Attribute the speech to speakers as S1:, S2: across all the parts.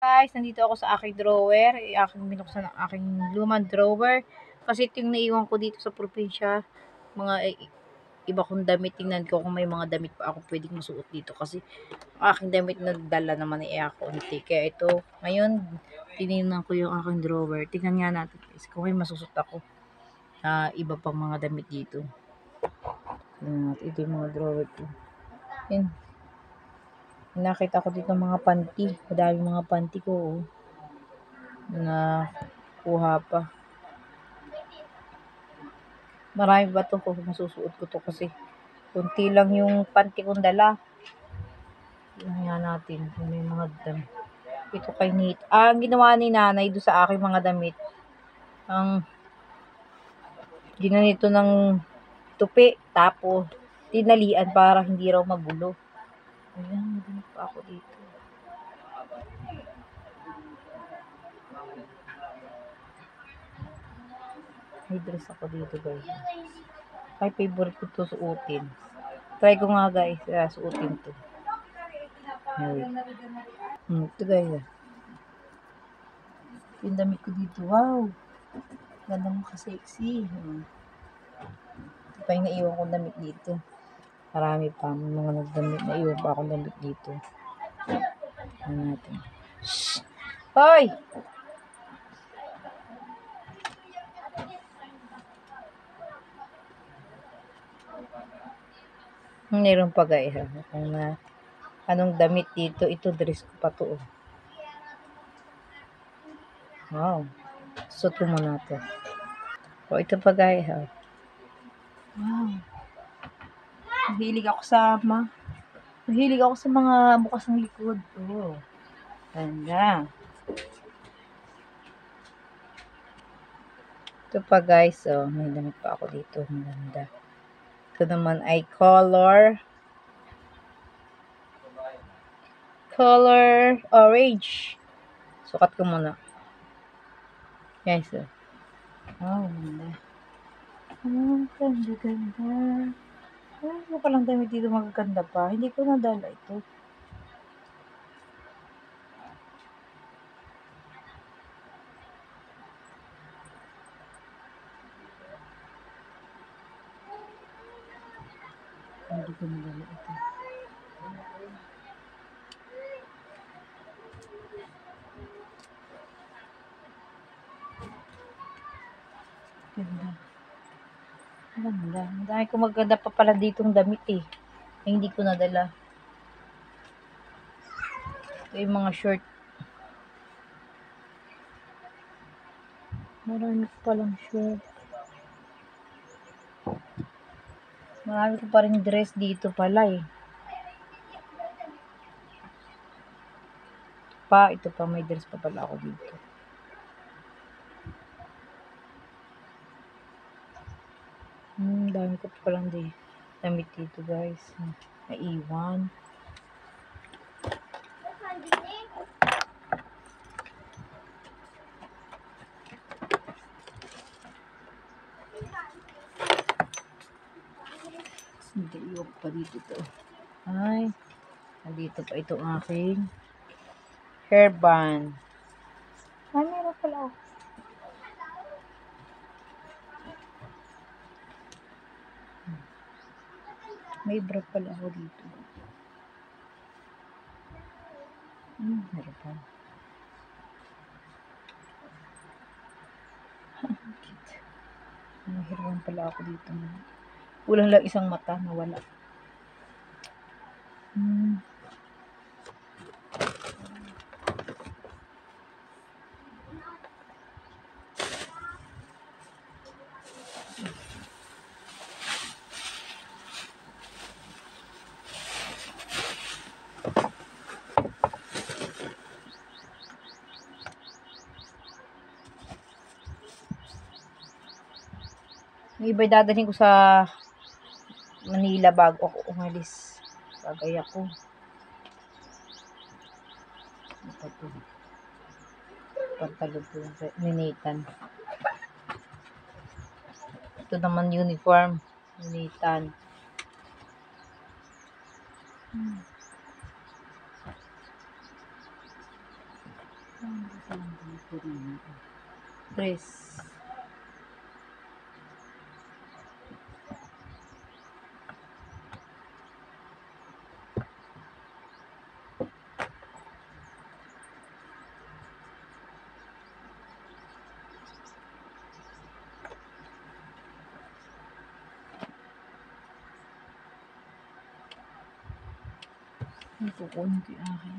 S1: Guys, nandito ako sa aking drawer. Aking binuksan ang aking lumang drawer. Kasi ito yung naiwan ko dito sa probinsya. Mga iba kong damit. Tingnan ko kung may mga damit pa ako pwedeng masuot dito. Kasi ang aking damit na dala naman ay ako unti. Kaya ito, ngayon, tinignan ko yung aking drawer. Tingnan nga natin guys kung may masusuot ako na iba pang mga damit dito. Ito yung mga drawer ko. Yan. Nakita ko dito mga panty. Madami mga panty ko. Oh. Na kuha pa. Marami ba ito kung masusuot ko to kasi kunti lang yung panty kong dala. Tingnan nga natin kung may mga damit. Ito kay Nate. Ang ginawa ni nanay doon sa aking mga damit, ang ginanito ng tupi, tapos tinalian para hindi raw magulo. Ayan, hindi pa ako dito. May dress ako dito guys. Ay, favorite ko to suotin. Try ko nga guys, suotin to. Ito guys. Yung damit ko dito, wow. Ganda mo ka-sexy. Ito pa yung naiwan kong damit dito. Marami pa mga nagdamit. Naiwan pa akong damit dito. Ano natin. Shhh! Hoy! Meron pa guys. Anong damit dito? Ito dress ko pa to. Wow. Suot ko muna to. O ito pa guys. Wow. Mahilig ako sa mga bukas ng likod. Oh. Ganda. Ito pa guys. Oh, may damit pa ako dito. Ang ganda. Ito naman ay color orange. Sukat ko muna. Guys. Oh, ganda. Oh, ganda. Ano palang damit dito magaganda pa? Hindi ko nadala ito. Hindi ko nadala ito. Ganda. Ganda. Dahil ko maganda pa pala ditong damit eh. Ay, hindi ko nadala. Ito yung mga short. Marami ko palang short. Marami ko pa rin dress dito pala eh. Ito pa may dress pa pala ako dito. Dami ko pa palang damit dito guys. Naiwan. Hindi, iwan pa dito to. Ay, nandito pa itong aking hairband. Ay, meron pala ako. May bra pala ako dito. Meron pa. May hairband pala ako dito. Kulang lang isang mata, nawala. Yung iba dadalhin ko sa Manila bago ako umalis. Bagay ako. Ito po. Pantalon po ni Nathan. Ito naman uniform ni Nathan. Dress. Kukunin ko yung akin.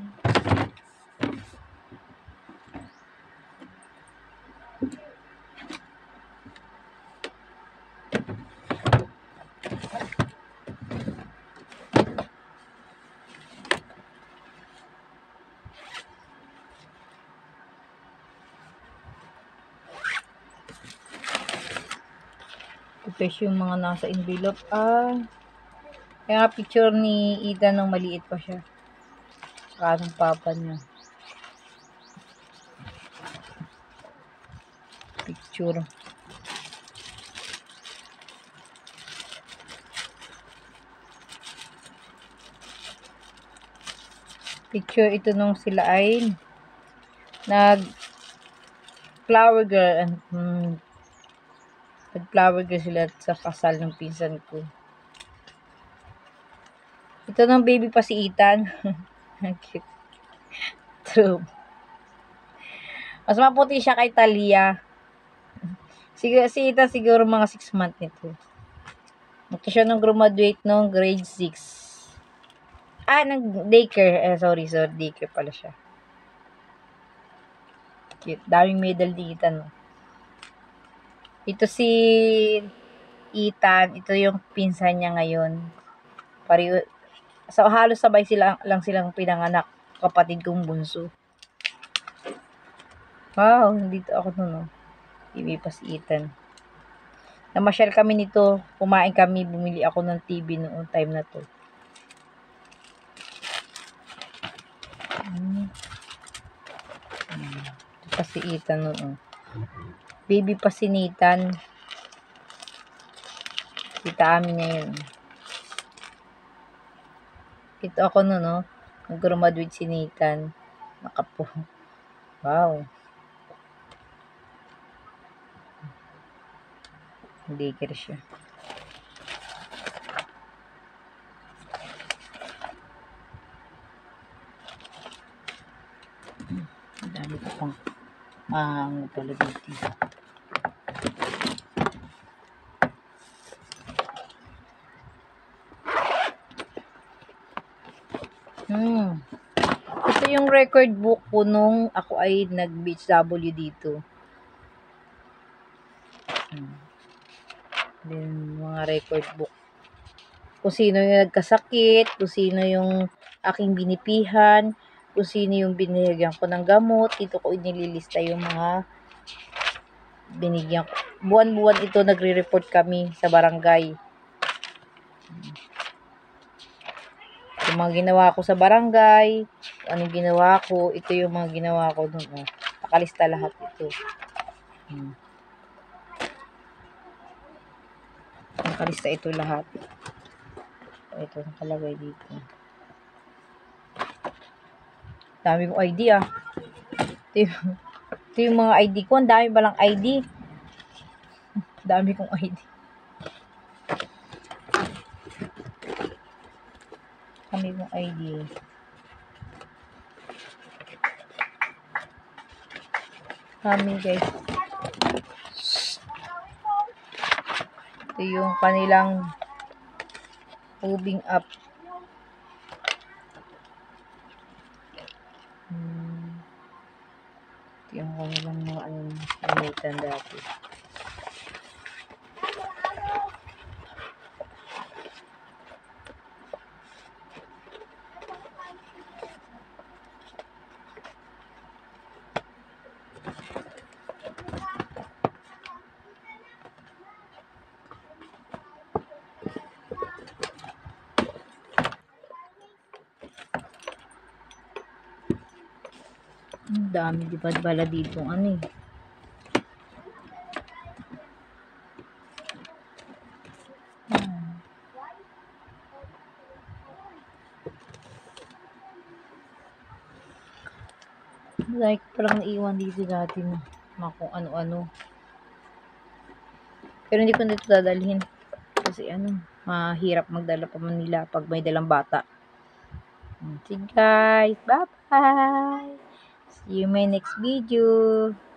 S1: Tapos yung mga nasa envelope. Kaya nga picture ni Ethan nung maliit pa siya. Saka ng papa niya. Picture. Picture ito nung sila ay nag flower girl nag-flower girl sila sa kasal ng pinsan ko. Ito ng baby pa si Ethan. Cute. True. Mas maputi siya kay Talia. Siguro, si Ethan siguro mga 6 months nito. Ito siya nung graduate nung grade 6. Nag daycare. Sorry, daycare pala siya. Cute. Daming medal di Ethan. No? Ito si Ethan. Ito yung pinsan niya ngayon. So, halos sabay lang silang pinanganak. Kapatid kong bunso. Wow, dito ako nun. No? TV pa si Ethan. Namasyal kami nito. Kumain kami. Bumili ako ng TV noong time na to. Ito pa si Ethan noon. Baby pa si Nathan. Kita amin ngayon. Ito ako noon, no? Nag-graduate si Nathan. Nakapo. Wow. Hindi kira siya. Ang dami ko pang pala dito. Ito yung record book ko nung ako ay nag-BHW dito. Then, mga record book. Kung sino yung nagkasakit, kung sino yung aking binipihan, kung sino yung binigyan ko ng gamot. Dito ko inililista yung mga binigyan ko. Buwan-buwan ito nagre-report kami sa barangay. Yung mga ginawa ko sa barangay, anong ginawa ko, ito yung mga ginawa ko doon. Nakalista lahat ito. Nakalista ito lahat. Ito nakalagay dito. Dami kong ID Ito yung mga ID ko. Ang dami balang ID. Dami kong ID. Dami kong ID. Dami guys. Ito yung kanilang moving up. Ito yung kanilang mga gamitan dati. Ang dami di ba bala dito dahil ko palang naiwan dito dati na mga kung ano-ano. Pero hindi ko na ito dadalhin. Kasi mahirap magdala pa Manila pag may dalang bata. See you guys. Bye-bye. See you in my next video.